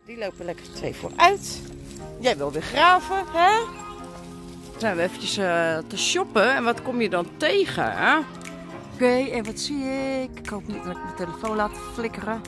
Die lopen lekker 2 vooruit. Jij wil weer graven, hè? Dan zijn we eventjes te shoppen. En wat kom je dan tegen, hè? Oké, en wat zie ik? Ik hoop niet dat ik mijn telefoon laat flikkeren.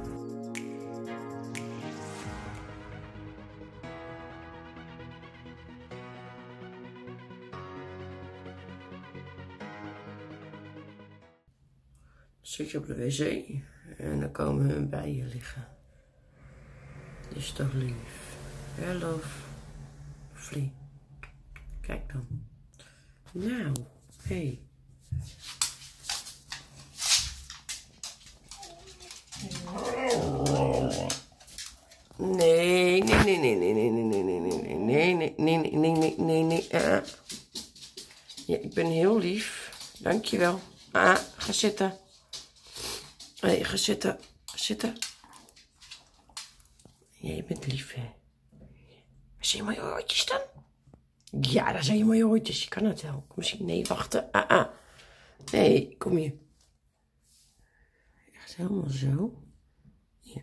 Zit je op de wc en dan komen hun bij je liggen. Dat is toch lief. Hello, Vlie. Kijk dan. Nou, hé. Nee. Ja, ik ben heel lief. Dankjewel. Ga zitten. Hé, ga zitten. Zitten. Ja, je bent lief, hè. Zijn je mooie oortjes dan? Ja, daar zijn je mooie oortjes. Je kan het wel. Kom eens. Nee, wachten. Nee, kom hier. Echt helemaal zo. Hier.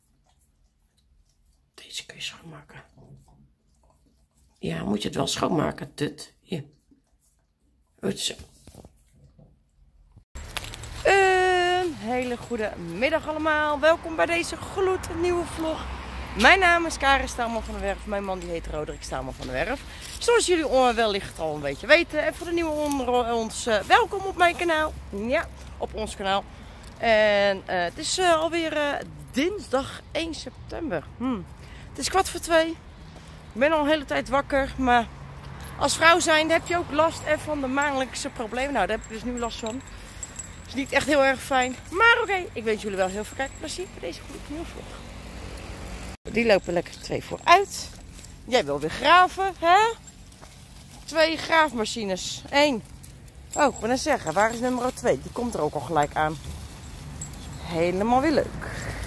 Deze kun je schoonmaken. Ja, moet je het wel schoonmaken, tut. Hier. Goed zo. Een hele goede middag allemaal. Welkom bij deze gloednieuwe vlog. Mijn naam is Karin Staelman van der Werf. Mijn man die heet Roderick Staelman van der Werf. Zoals jullie wellicht al een beetje weten. En voor de nieuwe onder ons, welkom op mijn kanaal. Ja, op ons kanaal. En het is alweer dinsdag 1 september. Het is 1:15. Ik ben al een hele tijd wakker. Maar als vrouw zijn heb je ook last van de maandelijkse problemen. Nou, daar heb ik dus nu last van. Het is niet echt heel erg fijn. Maar oké, ik wens jullie wel heel veel kijkplezier bij deze gloednieuwe vlog. Die lopen lekker 2 vooruit. Jij wil weer graven, hè? 2 graafmachines. 1. Oh, ik wil net zeggen, waar is nummer 2? Die komt er ook al gelijk aan. Helemaal weer leuk.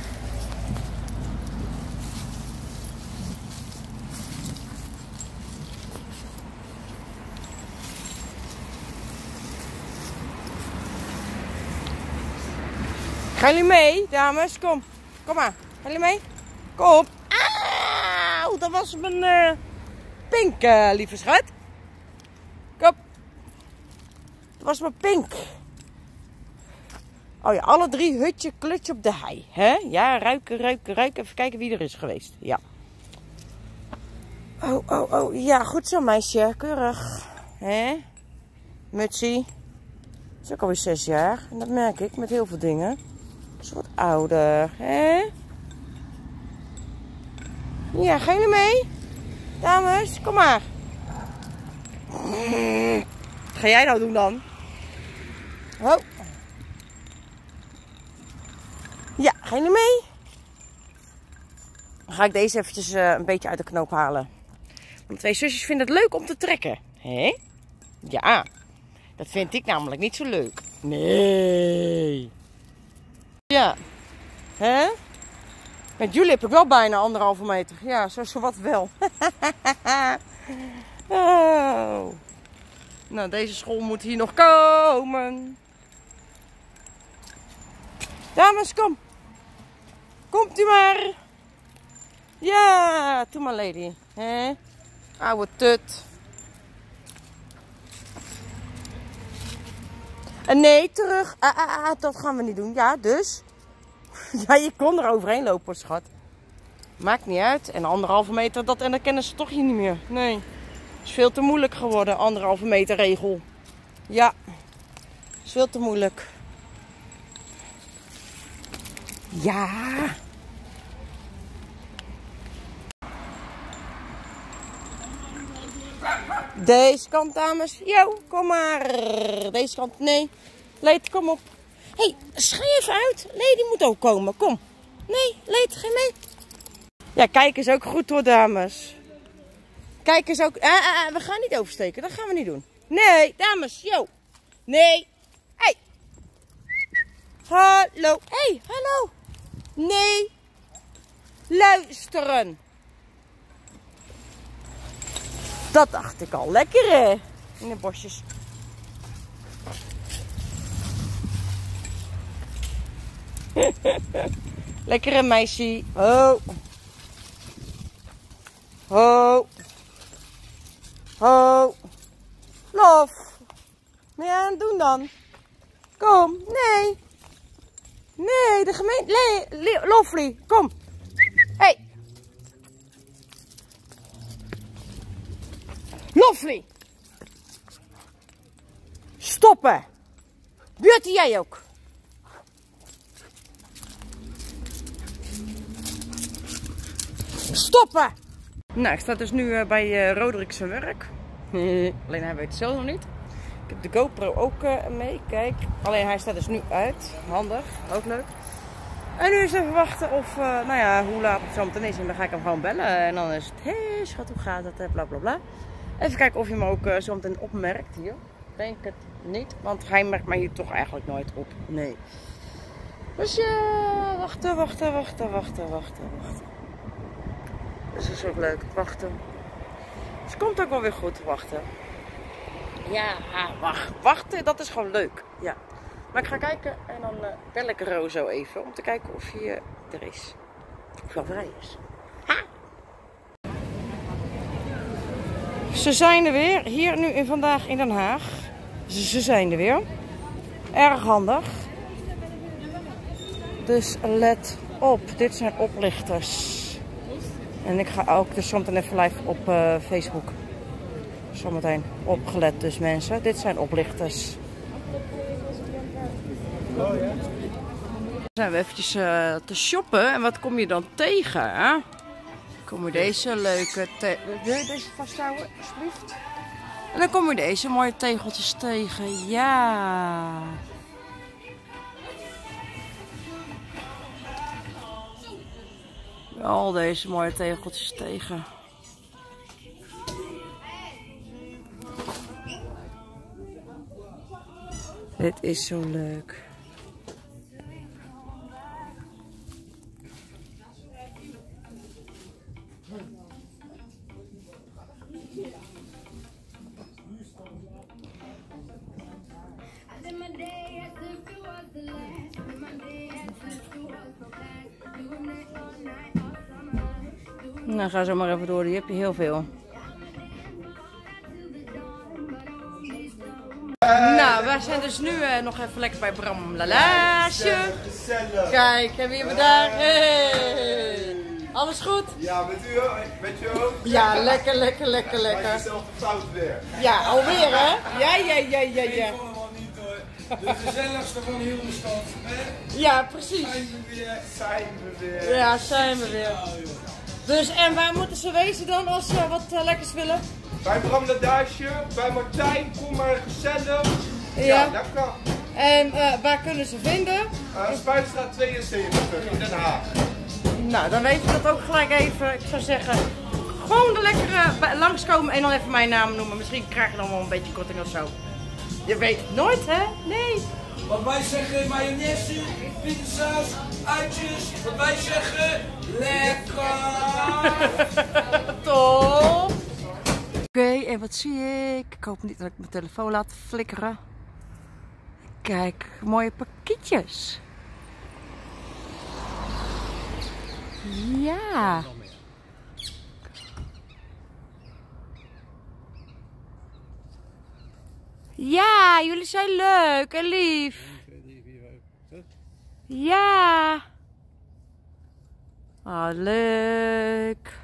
Gaan jullie mee, dames? Kom. Kom maar. Gaan jullie mee? Kom. Auw, dat was mijn pink, lieve schat. Kom. Dat was mijn pink. Oh ja, alle 3 hutje klutje op de hei. Hè? Ja, ruiken. Even kijken wie er is geweest. Ja. Oh. Ja, goed zo meisje. Keurig. Hè? Mutsie. Is ook alweer 6 jaar. En dat merk ik met heel veel dingen. Is wat ouder. Hè? Ja, gaan jullie mee? Dames, kom maar. Wat ga jij nou doen dan? Oh. Ja, gaan jullie mee? Dan ga ik deze eventjes een beetje uit de knoop halen. Want 2 zusjes vinden het leuk om te trekken. Hé? Ja. Dat vind ik namelijk niet zo leuk. Nee. Ja. Hè? Met jullie heb ik wel bijna 1,5 meter. Ja, zo wat wel. Oh. Nou, deze school moet hier nog komen. Dames, kom. Komt u maar. Ja, doe maar lady. Hè? Oude tut. En nee, terug. Dat gaan we niet doen. Ja, dus. Ja, je kon er overheen lopen, schat. Maakt niet uit. En 1,5 meter, en dat kennen ze toch hier niet meer. Nee. Het is veel te moeilijk geworden, 1,5 meter regel. Ja. Het is veel te moeilijk. Ja. Deze kant, dames. Jo, kom maar. Deze kant, nee. Leed, kom op. Hé, schrijf even uit. Lady moet ook komen. Kom. Nee, Leed, ga mee. Ja, kijk eens ook goed hoor, dames. Kijk eens ook. We gaan niet oversteken. Dat gaan we niet doen. Nee, dames. Yo. Nee. Hé. Hallo. Hé, hallo. Nee. Luisteren. Dat dacht ik al. Lekker hè. In de bosjes. Lekkere meisje. Oh. Ho. Ho. Lof. Wat aan het doen dan? Kom. Nee. Nee, de gemeente... Nee, Loflie, kom. Hey. Loflie. Stoppen. Buurtie, jij ook. Stoppen. Nou, ik sta dus nu bij Roderick zijn werk. Alleen hij weet het zelf nog niet. Ik heb de GoPro ook mee, kijk. Alleen hij staat dus nu uit. Handig, ook leuk. En nu is even wachten of, nou ja, hoe laat het zo meteen is. En dan ga ik hem gewoon bellen. En dan is het, hé schat, hoe gaat het? Bla bla bla. Even kijken of je me ook zo meteen opmerkt hier. Denk het niet, want hij merkt mij hier toch eigenlijk nooit op. Nee. Dus ja, wachten. Dus dat is ook leuk, wachten. Dus het komt ook wel weer goed, wachten. Ja, wachten, dat is gewoon leuk. Ja. Maar ik ga kijken en dan bel ik Rozo even om te kijken of hij er is. Of hij al vrij is. Ha! Ze zijn er weer, hier nu vandaag in Den Haag. Ze zijn er weer. Erg handig. Dus let op, dit zijn oplichters. En ik ga ook dus zometeen even live op Facebook. Zometeen opgelet dus mensen. Dit zijn oplichters. Dan zijn we eventjes te shoppen. En wat kom je dan tegen? Hè? Kom je deze leuke... Wil je deze vasthouden alsjeblieft? En dan kom je deze mooie tegeltjes tegen. Ja. Al deze mooie tegeltjes tegen. Dit is zo leuk. Nou, ga zo maar even door, die heb je heel veel. Nou, wij zijn dus nu nog even lekker bij Bram Lalaasje. Kijk, hebben we hier daar. Hey. Alles goed? Ja, met u ook? Ja, lekker. Maar jezelf de fout weer. Ja, alweer hè? Ja. Ik vond hem niet hoor. De gezelligste van heel de stad. Hè? Ja, precies. Zijn we weer. Ja, zijn we weer. Dus, en waar moeten ze wezen dan als ze wat lekkers willen? Bij Bram Ladaasje, bij Martijn, kom maar gezellig. Ja, dat kan. En waar kunnen ze vinden? Spuitstraat 72 in Den Haag. Nou, dan weet je dat ook gelijk even. Ik zou zeggen, gewoon de lekkere langskomen en dan even mijn naam noemen. Misschien krijg je dan wel een beetje korting of zo. Je weet het nooit, hè? Nee. Wat wij zeggen, mayonaise, pizza's, uitjes. Wat wij zeggen, lekker. Top. Oké, en wat zie ik? Ik hoop niet dat ik mijn telefoon laat flikkeren. Kijk, mooie pakketjes. Ja. Ja, jullie zijn leuk en lief. Ja. Ah, leuk.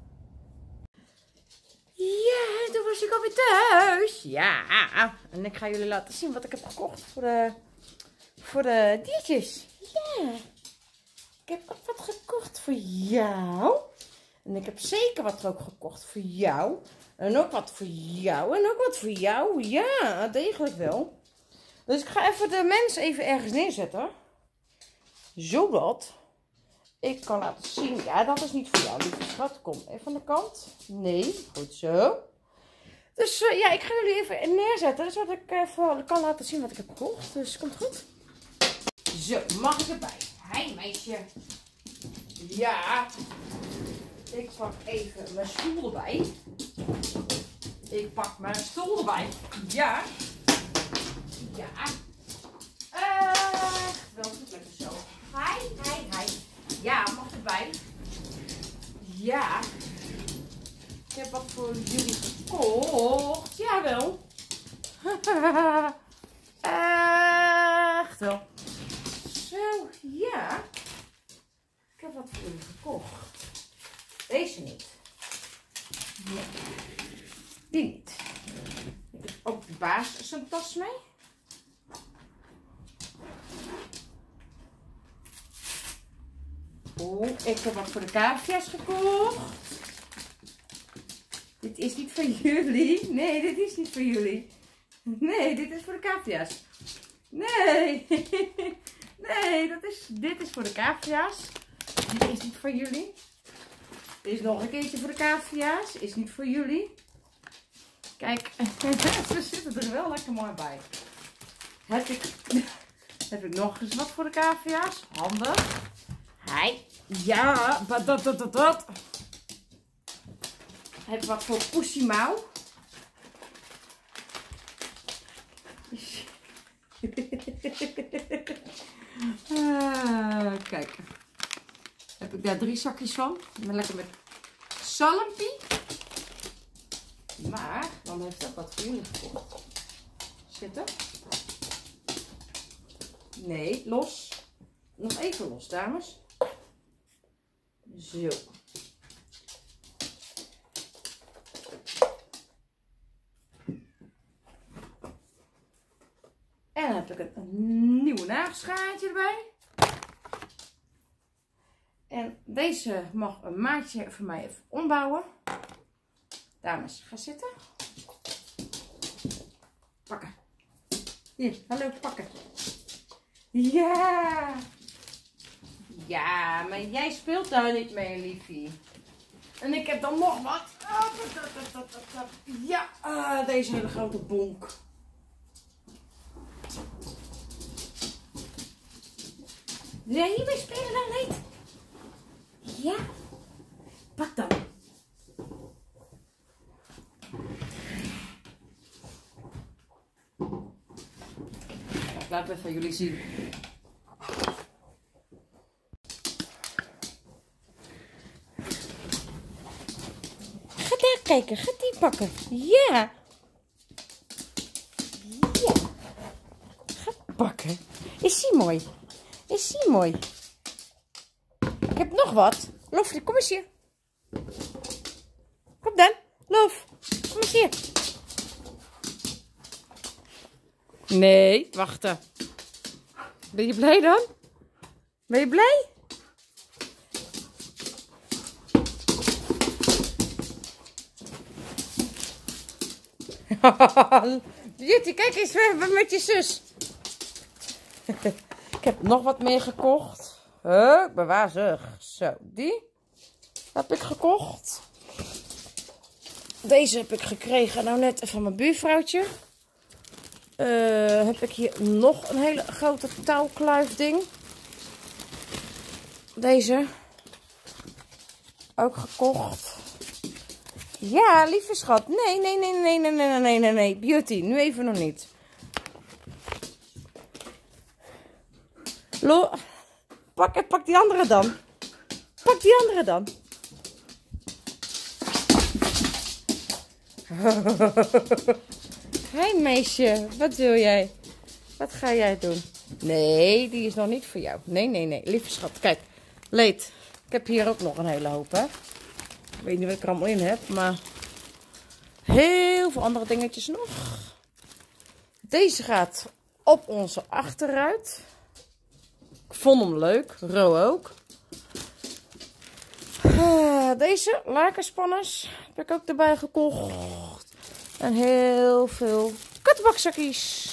Ja, toen was ik alweer thuis. Ja. En ik ga jullie laten zien wat ik heb gekocht voor de diertjes. Ja. Ik heb ook wat gekocht voor jou. En ik heb zeker wat ook gekocht voor jou. En ook wat voor jou. En ook wat voor jou. Ja, degelijk wel. Dus ik ga even de mens even ergens neerzetten. Zodat ik kan laten zien. Ja, dat is niet voor jou, lieve schat. Kom even aan de kant. Nee, goed zo. Dus ja, ik ga jullie even neerzetten. Zodat ik even kan laten zien wat ik heb gekocht. Dus komt goed. Zo, mag ik erbij? Hi meisje. Ja. Ik pak even mijn stoel erbij. Ik pak mijn stoel erbij. Ja. Ja. Wel goed lekker zo. Hi. Ja, mag erbij. Ja. Ik heb wat voor jullie gekocht. Jawel. Echt wel. Zo, ja. Ik heb wat voor jullie gekocht. Deze niet. Nee. Die niet. Ik heb ook de baas zijn tas mee. Oh, ik heb wat voor de cavia's gekocht. Dit is niet voor jullie. Nee, dit is niet voor jullie. Nee, dit is voor de cavia's. Nee. Nee, dit is voor de cavia's. Dit is niet voor jullie. Dit is nog een keertje voor de cavia's. Is niet voor jullie. Kijk, ze zitten er wel lekker mooi bij. Heb ik nog eens wat voor de cavia's? Handig. Hij. Ja, dat. Heb ik wat voor Poesie Mouw. Kijk. Heb ik daar 3 zakjes van. Lekker met zalmpie. Maar, dan heeft dat wat voor jullie gekocht. Zitten. Nee, los. Nog even los, dames. Zo. En dan heb ik een nieuwe nagelschaartje erbij. En deze mag een maatje voor mij even ombouwen. Dames, ga zitten. Pakken. Hier, hallo, pakken. Ja. Ja, maar jij speelt daar niet mee, liefie. En ik heb dan nog wat. Ja, deze hele grote bonk. Wil jij hiermee spelen dan niet? Ja. Pak dan. Laat even jullie zien. Ga daar kijken, ga die pakken. Ja. Ja. Ga pakken. Is die mooi? Is die mooi? Ik heb nog wat. Lofje, kom eens hier. Kom dan. Lof, kom eens hier. Nee, wachten. Ben je blij dan? Ben je blij? Beauty, kijk eens met je zus. Ik heb nog wat meer gekocht. Bewaar zeg. Zo, die heb ik gekocht. Deze heb ik gekregen nou net van mijn buurvrouwtje. Heb ik hier nog een hele grote touwkluifding. Deze ook gekocht. Ja, lieve schat. Nee. Beauty, nu even nog niet. Pak die andere dan. Pak die andere dan. Hé meisje, wat wil jij? Wat ga jij doen? Nee, die is nog niet voor jou. Nee. Lieve schat, kijk. Leed. Ik heb hier ook nog een hele hoop, hè. Ik weet niet wat ik er allemaal in heb, maar heel veel andere dingetjes nog. Deze gaat op onze achteruit. Ik vond hem leuk. Ro ook. Deze lakenspanners heb ik ook erbij gekocht. En heel veel kattenbakzakjes.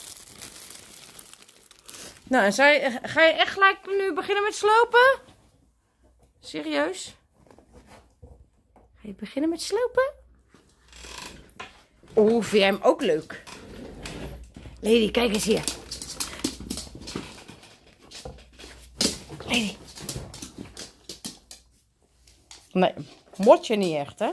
Nou, en ga je echt gelijk nu beginnen met slopen? Serieus? Ga je beginnen met slopen? Oeh, vind jij hem ook leuk? Lady, kijk eens hier. Lady. Nee, mot je niet echt, hè?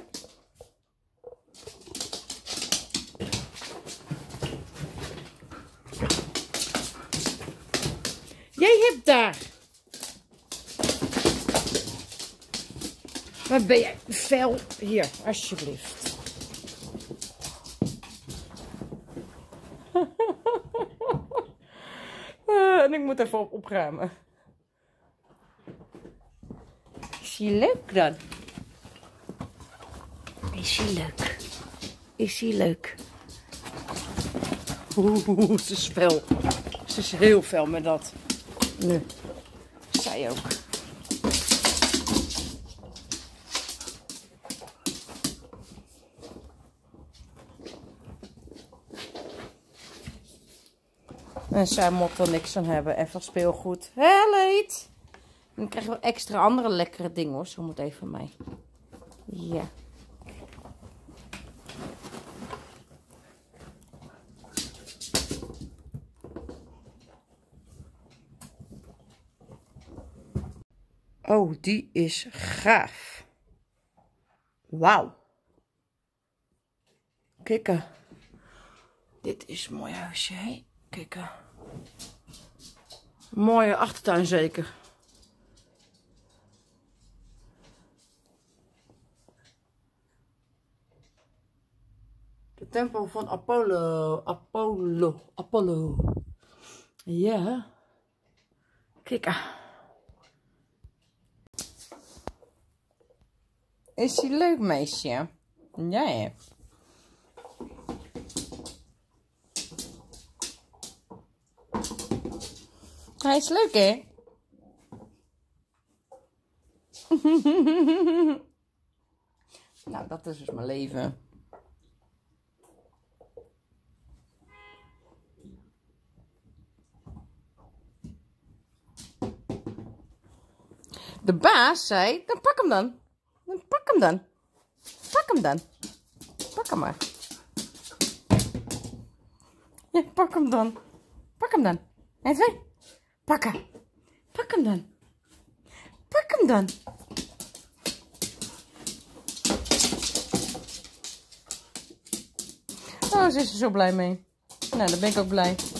Jij hebt daar Waar ben jij? Vel. Hier, alsjeblieft. En ik moet even opruimen. Is hij leuk dan? Is hij leuk? Is hij leuk? Oeh, ze is fel. Ze is heel fel met dat. Nu. Zij ook. En zij moet er niks aan hebben. Even speelgoed. Hé, Leed. Dan krijg je wel extra andere lekkere dingen hoor. Zo moet even van mij. Ja. Oh, die is gaaf. Wauw. Kijk. Dit is een mooi huisje, hè? Kijk. Mooie achtertuin zeker. De tempel van Apollo. Ja. Kijk. Is hij leuk, meisje? Ja, ja. Hij is leuk, hè? Nou, dat is dus mijn leven. De baas zei, dan pak hem dan. Pak hem dan. Pak hem dan. Pak hem maar. Ja, pak hem dan. Pak hem dan. 1, 2. Pakken. Pak hem dan. Pak hem dan. Oh, ze is er zo blij mee. Nou, daar ben ik ook blij.